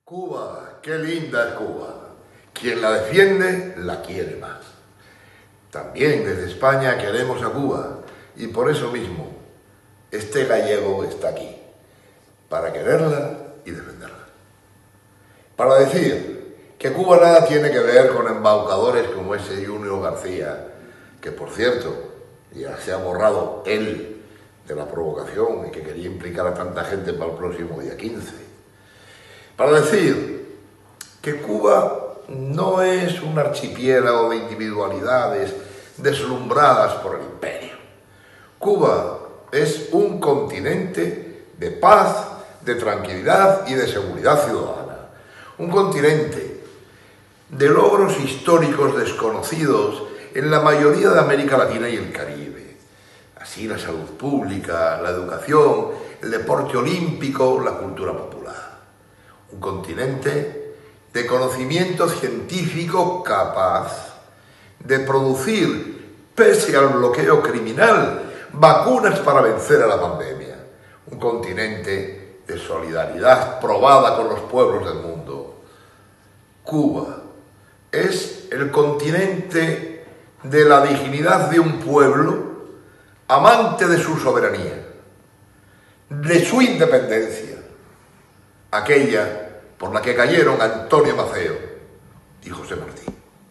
Cuba, qué linda es Cuba. Quien la defiende, la quiere más. También desde España queremos a Cuba y por eso mismo este gallego está aquí, para quererla y defenderla. Para decir que Cuba nada tiene que ver con embaucadores como ese Junior García, que por cierto ya se ha borrado él de la provocación y que quería implicar a tanta gente para el próximo día 15. Para decir que Cuba no es un archipiélago de individualidades deslumbradas por el imperio. Cuba es un continente de paz, de tranquilidad y de seguridad ciudadana. Un continente de logros históricos desconocidos en la mayoría de América Latina y el Caribe. Así la salud pública, la educación, el deporte olímpico, la cultura popular. Un continente de conocimiento científico capaz de producir, pese al bloqueo criminal, vacunas para vencer a la pandemia. Un continente de solidaridad probada con los pueblos del mundo. Cuba es el continente de la dignidad de un pueblo amante de su soberanía, de su independencia, aquella por la que cayeron Antonio Maceo y José Martí.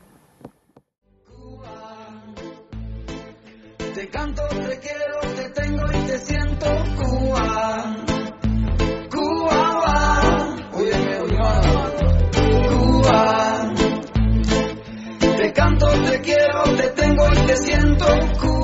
Cuba, te canto, te quiero, te tengo y te siento, Cuba. Cuba, óyeme, Cuba, te canto, te quiero, te tengo y te siento, Cuba.